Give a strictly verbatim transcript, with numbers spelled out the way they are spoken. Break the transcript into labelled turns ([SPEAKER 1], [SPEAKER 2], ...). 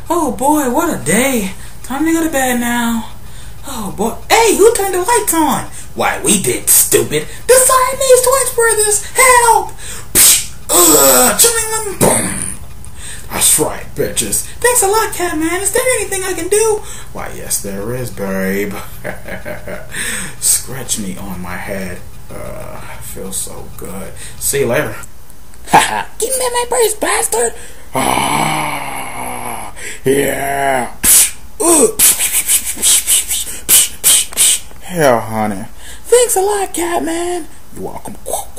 [SPEAKER 1] Oh boy, what a day. Time to go to bed now. Oh boy. Hey, who turned the lights on? Why, we did, stupid. The Siamese twins brothers! Help! Psh, ugh, chilling them. Boom. That's right, bitches. Thanks a lot, Catman. Is there anything I can do? Why, yes, there is, babe. Scratch me on my head. Uh, feels so good. See you later. Haha. Give me my purse, bastard. Ah, yeah. Yeah, honey. Thanks a lot, Catman. You're welcome.